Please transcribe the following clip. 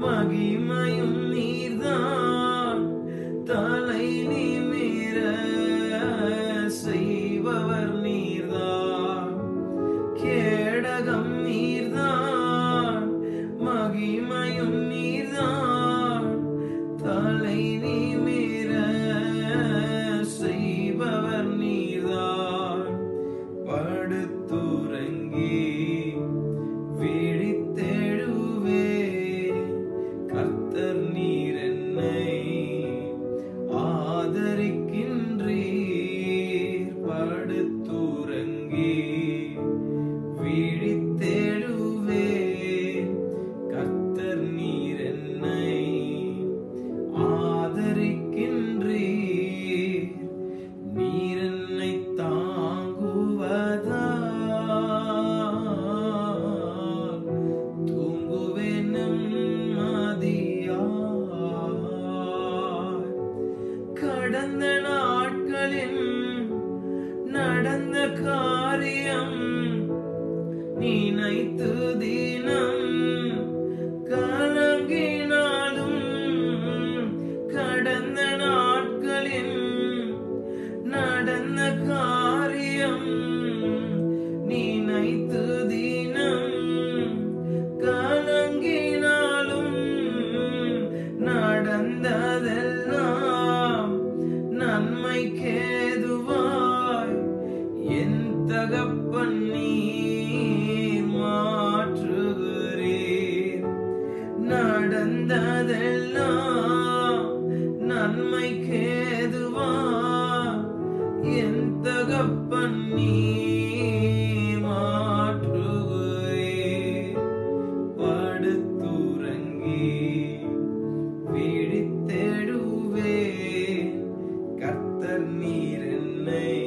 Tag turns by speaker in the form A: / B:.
A: மகிமையும் நீர்தான் தலை நிமிர செய்பவர் நீர்தான் கேடகம் நீர்தான் மகிமையும் நீர்தான் தலை நிமிர செய்பவர் நீர்தான் படுத்துறங்கி விழித்தெழுவே கர்த்தர் நீர் என்னை ஆதரிக்கின்றீர் படுத்துறங்கி விழித்தெழுவே கர்த்தர் நீர் என்னை ஆதரிக்கின்றீர் நீர் என்னை தாங்குவதா கடந்த நாட்களில் நடந்த காரியம் நினைத்து தினம் கலங்கினாலும் கடந்த நாட்களில் நடந்த காரியம் நினைத்து தினம் கலங்கினாலும் நடந்ததெல்லாம் நன்மைக்கேதுவாய் என் தகப்பன் நீர் மாற்றுகிறீர் நடந்ததெல்லாம் நன்மைக்கேதுவாய் என் தகப்பன் நீர் மாற்றுகிறீர் படுத்துறங்கி விழித்தெழுவே கர்த்தர் நீர் என்னை